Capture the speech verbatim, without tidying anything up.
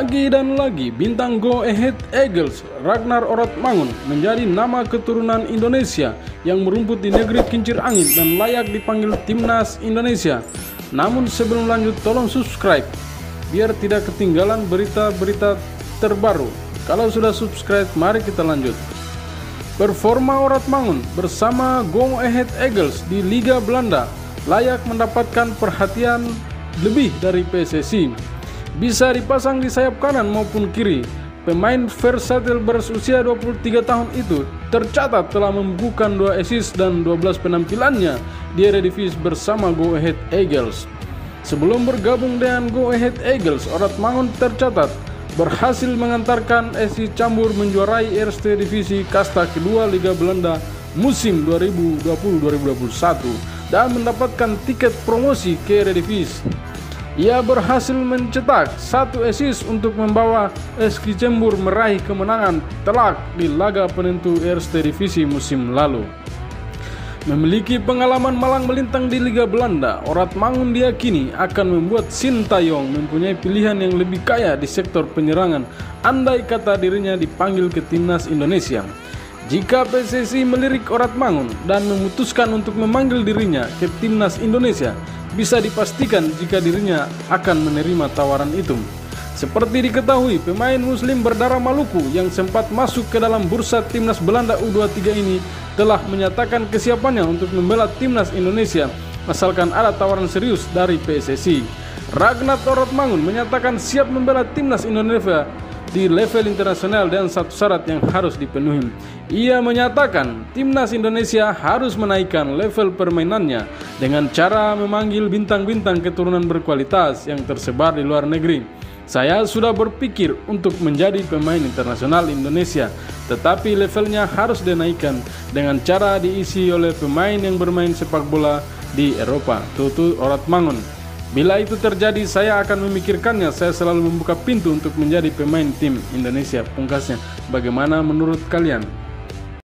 Lagi dan lagi bintang Go Ahead Eagles Ragnar Oratmangun menjadi nama keturunan Indonesia yang merumput di negeri kincir angin dan layak dipanggil timnas Indonesia. Namun sebelum lanjut, tolong subscribe biar tidak ketinggalan berita-berita terbaru. Kalau sudah subscribe, mari kita lanjut. Performa Oratmangun bersama Go Ahead Eagles di Liga Belanda layak mendapatkan perhatian lebih dari P S S I. Bisa dipasang di sayap kanan maupun kiri, pemain versatil berusia dua puluh tiga tahun itu tercatat telah membukukan dua assist dan dua belas penampilannya di Eredivisie bersama Go Ahead Eagles. Sebelum bergabung dengan Go Ahead Eagles, Oratmangun tercatat berhasil mengantarkan S C Cambuur menjuarai Eerste Divisie kasta kedua Liga Belanda musim dua ribu dua puluh dua ribu dua puluh satu dan mendapatkan tiket promosi ke Eredivisie. Ia berhasil mencetak satu assist untuk membawa S C Cambuur meraih kemenangan telak di laga penentu Eerste Divisie musim lalu. Memiliki pengalaman malang melintang di Liga Belanda, Oratmangun diyakini akan membuat Sintayong mempunyai pilihan yang lebih kaya di sektor penyerangan andai kata dirinya dipanggil ke timnas Indonesia. Jika P S S I melirik Oratmangun dan memutuskan untuk memanggil dirinya ke timnas Indonesia, bisa dipastikan jika dirinya akan menerima tawaran itu. Seperti diketahui, pemain muslim berdarah Maluku yang sempat masuk ke dalam bursa timnas Belanda U dua puluh tiga ini telah menyatakan kesiapannya untuk membela timnas Indonesia asalkan ada tawaran serius dari P S S I. Ragnar Oratmangun menyatakan siap membela timnas Indonesia di level internasional dan satu syarat yang harus dipenuhi. Ia menyatakan timnas Indonesia harus menaikkan level permainannya dengan cara memanggil bintang-bintang keturunan berkualitas yang tersebar di luar negeri. Saya sudah berpikir untuk menjadi pemain internasional Indonesia, tetapi levelnya harus dinaikkan dengan cara diisi oleh pemain yang bermain sepak bola di Eropa, tutur Oratmangun. Bila itu terjadi, saya akan memikirkannya. Saya selalu membuka pintu untuk menjadi pemain tim Indonesia, pungkasnya. Bagaimana menurut kalian?